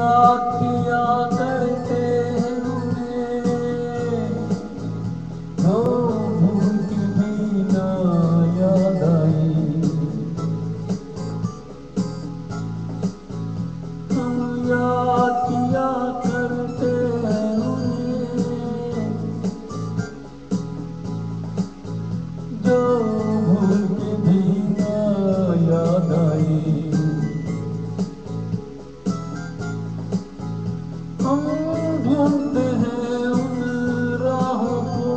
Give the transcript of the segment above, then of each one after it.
याद किया करते हैं उन्हें, जो भूल के भी ना याद आई। हम याद किया करते हैं उन्हें, जो भूल के भी ना याद आई। हम ढूंढते हैं उन राहों को,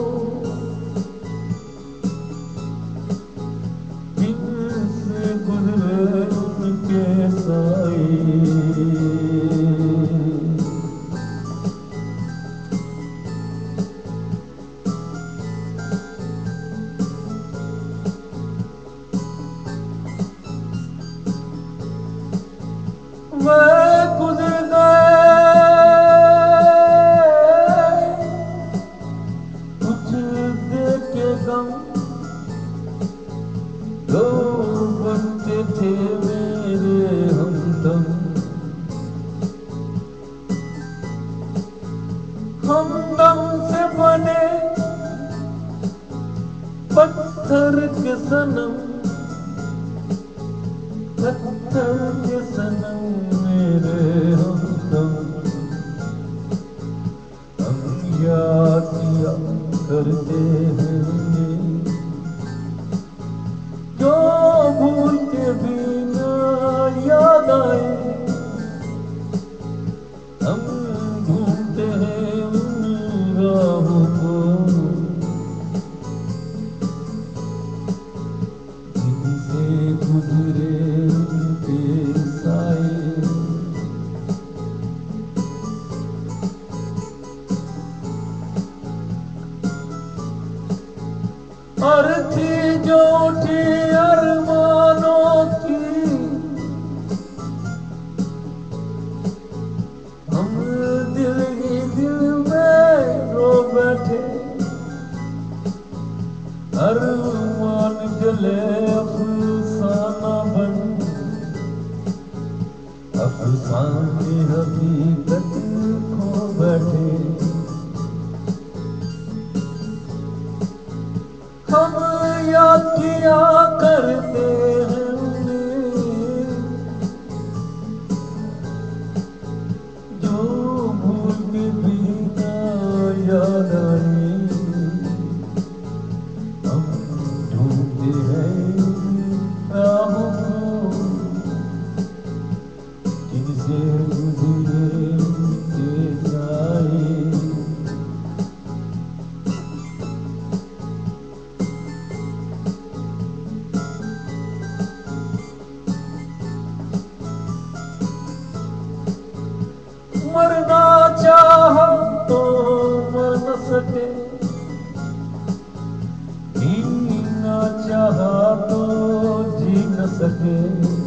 जिनसे गुजरे उनके साए। वे गुजर गए कुछ देर के गम, जो बनते थे मेरे हमदम। हमदम से बने पत्थर के सनम, पत्थर के सनम मेरे हमदम। हम याद किया करते हैं जो भूल के भी ना याद आए। हम ढूंढते हैं उन राहों को, जिनसे गुजरे उनके साए। और थी जो थी अरमानों की, हम दिल ही दिल में रो बैठे। अरमान जले अफसाना बन, अफसाने हकीकत खो बैठे। हम याद किया करते हैं उन्हें, जो भूल के भी ना याद आई। हम ढूंढते हैं राहों को, जिनसे गुजरे उनके साए। मरना चाहा तो मर न सके, जीना चाहा तो जी न सके।